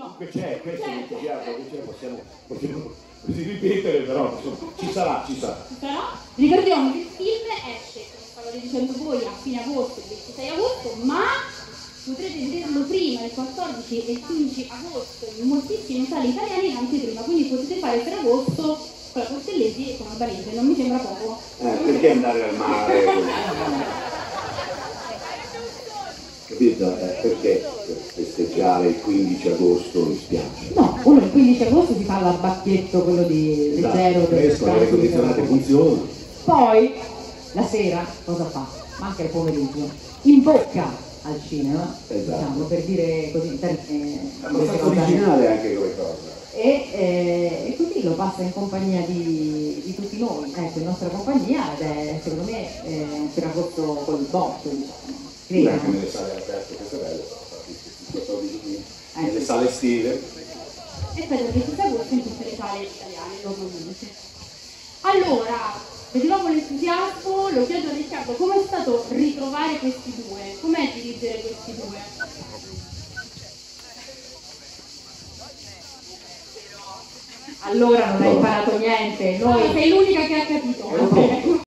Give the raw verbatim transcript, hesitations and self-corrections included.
No. C'è, questo è molto chiaro, possiamo, possiamo così ripetere, però insomma, ci sarà, ci sarà. Ci sarà? Ricordiamo che il film esce, come stavate dicendo voi, a fine agosto, il ventisei agosto, ma potrete vederlo prima, il quattordici e il quindici agosto, in moltissime sale italiane in anteprima, quindi potete fare per agosto con la Cortellesi e con Albanese, non mi sembra poco. Eh, perché andare al mare? Capito? Eh, perché festeggiare il quindici agosto mi spiace? No, uno il quindici agosto si fa l'abbacchietto, quello di Esatto, leggero. fresco, le aria condizionate funzionano. Poi, la sera, cosa fa? Ma anche il pomeriggio, in bocca al cinema, esatto. Diciamo, per dire così, per, eh, è abbastanza originale anche come cosa. E, eh, e così lo passa in compagnia di, di tutti noi, ecco, in nostra compagnia, ed è secondo me eh, un Ferragosto con il botto, diciamo. Beh, anche nelle sale aperte, questo è bello, sono stati quattordici giugni, nelle sale estive. E poi il ventisei agosto in tutte le sale italiane, normalmente. Allora, per nuovo l'entusiasmo, lo chiedo a Riccardo, com'è stato ritrovare questi due? Com'è dirigere questi due? Allora non hai imparato niente, noi... Sei l'unica che ha capito.